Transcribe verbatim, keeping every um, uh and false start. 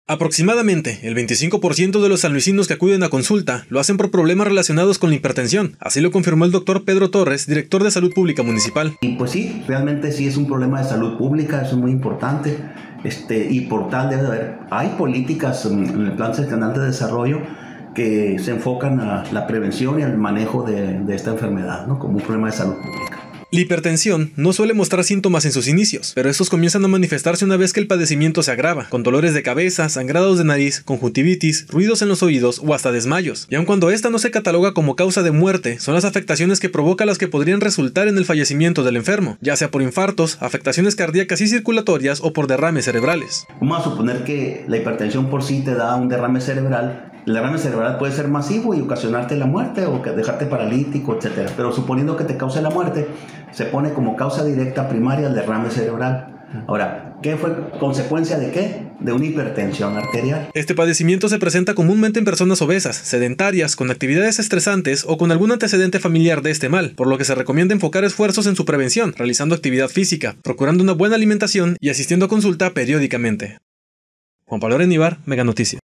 Aproximadamente el veinticinco por ciento de los sanluisinos que acuden a consulta lo hacen por problemas relacionados con la hipertensión. Así lo confirmó el doctor Pedro Torres, director de Salud Pública Municipal. Y pues sí, realmente sí es un problema de salud pública, eso es muy importante. Este, y por tal debe haber, hay políticas en el Plan Seccional de Desarrollo que se enfocan a la prevención y al manejo de, de esta enfermedad, ¿no? Como un problema de salud pública. La hipertensión no suele mostrar síntomas en sus inicios, pero estos comienzan a manifestarse una vez que el padecimiento se agrava, con dolores de cabeza, sangrados de nariz, conjuntivitis, ruidos en los oídos o hasta desmayos. Y aun cuando esta no se cataloga como causa de muerte, son las afectaciones que provoca las que podrían resultar en el fallecimiento del enfermo, ya sea por infartos, afectaciones cardíacas y circulatorias o por derrames cerebrales. Vamos a suponer que la hipertensión por sí te da un derrame cerebral. El derrame cerebral puede ser masivo y ocasionarte la muerte o dejarte paralítico, etcétera. Pero suponiendo que te cause la muerte, se pone como causa directa primaria el derrame cerebral. Ahora, ¿qué fue consecuencia de qué? De una hipertensión arterial. Este padecimiento se presenta comúnmente en personas obesas, sedentarias, con actividades estresantes o con algún antecedente familiar de este mal, por lo que se recomienda enfocar esfuerzos en su prevención, realizando actividad física, procurando una buena alimentación y asistiendo a consulta periódicamente. Juan Pablo Areníbar, Mega Noticias.